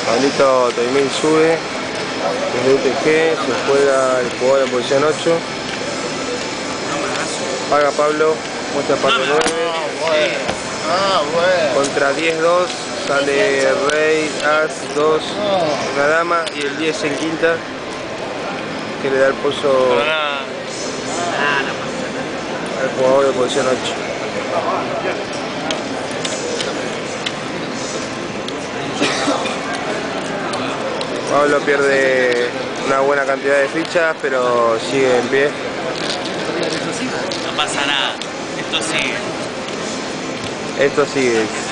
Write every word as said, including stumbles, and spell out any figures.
Pablito Toimil sube desde U T G, se juega el jugador en posición ocho. Paga Pablo, muestra parte nueve. Ah, bueno. Contra diez dos, sale Rey, As, dos, una dama y el diez en quinta, que le da el pozo al jugador de posición ocho. Pablo pierde una buena cantidad de fichas, pero sigue en pie. No pasa nada, esto sigue. Esto sigue.